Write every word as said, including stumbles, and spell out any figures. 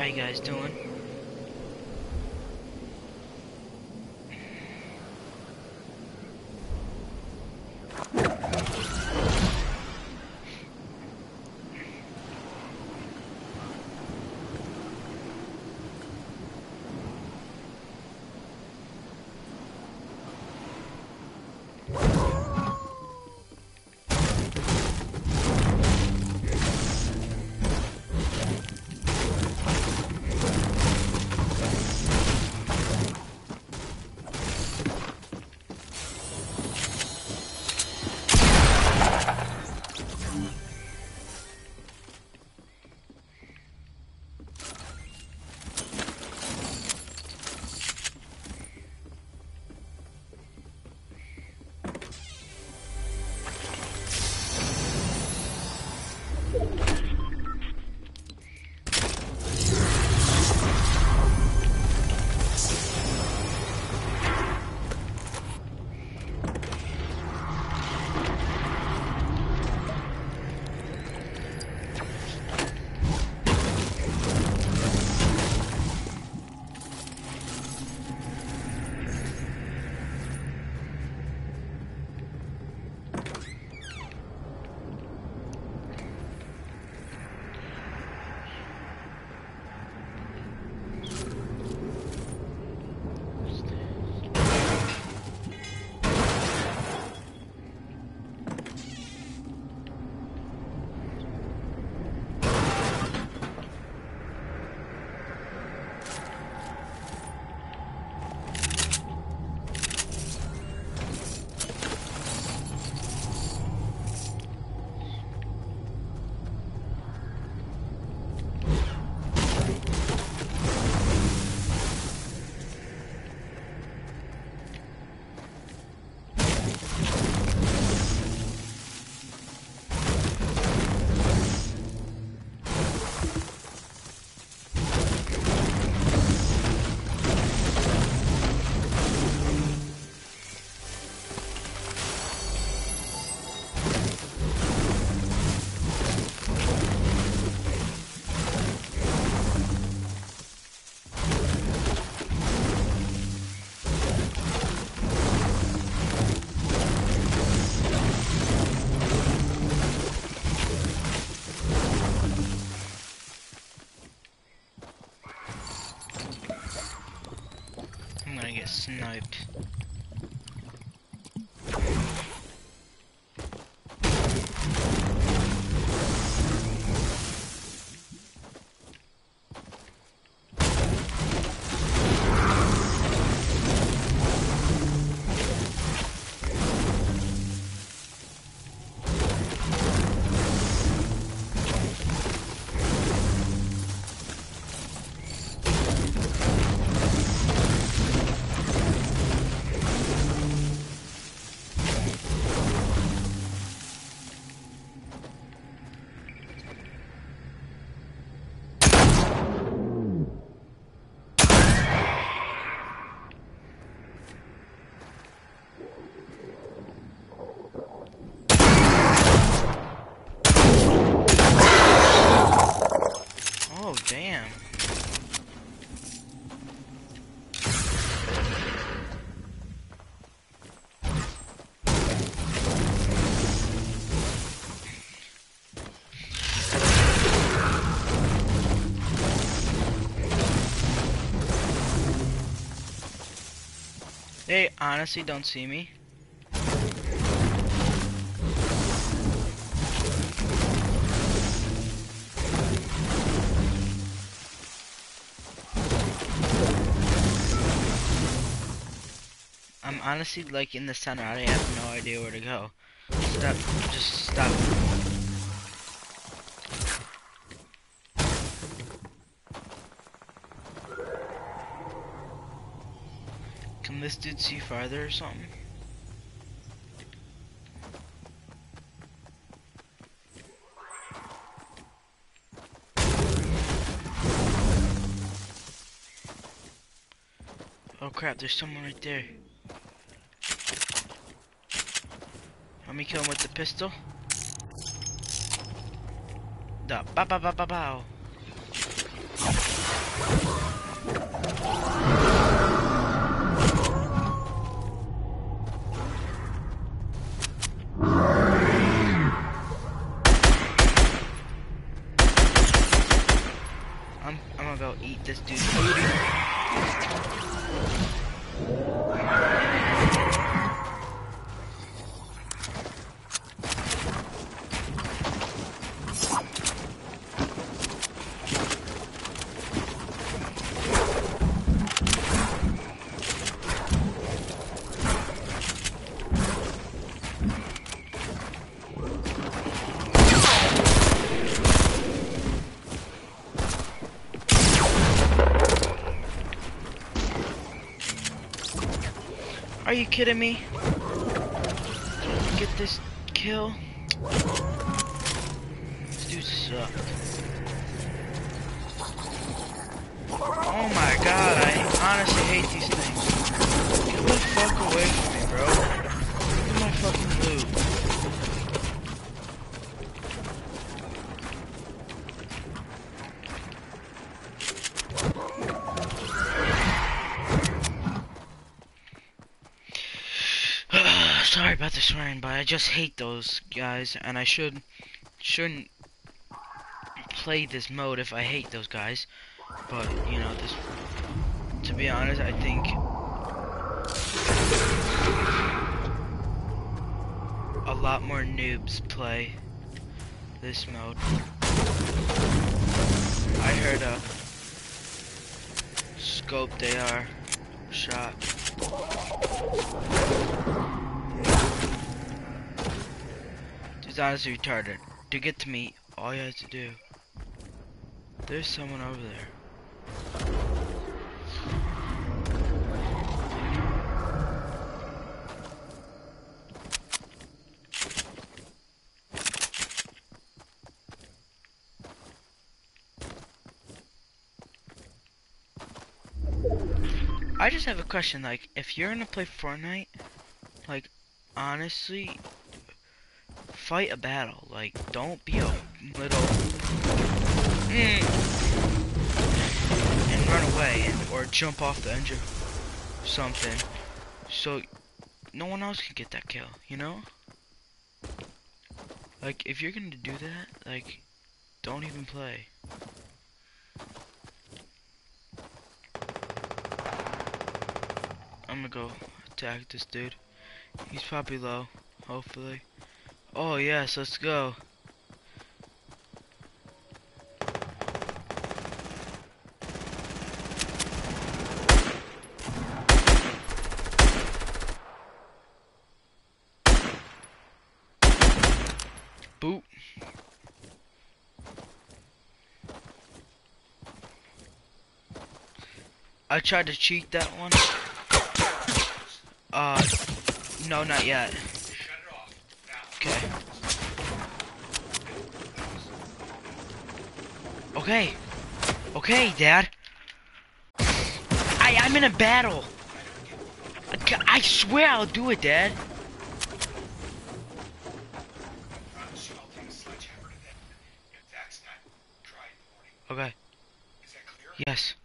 How you guys doing? I'm gonna get sniped. Oh, damn. They honestly don't see me. I'm honestly like in the center. I have no idea where to go. Stop. Just stop. Can this dude see farther or something? Oh crap, there's someone right there. Let me kill him with the pistol. Da ba ba ba ba bow. I'm I'm gonna go eat this dude's booty. Are you kidding me? Get this kill? This dude sucked. Oh my god, I honestly hate these things. Get the fuck away from me, bro. Look at my fucking loot. Sorry about the swearing, but I just hate those guys, and I should shouldn't play this mode if I hate those guys. But you know, this. To be honest, I think a lot more noobs play this mode. I heard a scope they are shot. Dude's honestly retarded. To get to me, all you have to do. There's someone over there. I just have a question, like, if you're gonna play Fortnite, like, honestly, fight a battle. Like, don't be a little mm, and run away, and, or jump off the edge of something, so no one else can get that kill, you know? Like, if you're gonna do that, like, don't even play. I'm gonna go attack this dude. He's probably low, hopefully. Oh yes, let's go. Boop. I tried to cheat that one. Uh, no, not yet. Okay. Okay. Okay, Dad. I I'm in a battle. I, I swear I'll do it, Dad. Okay. Yes.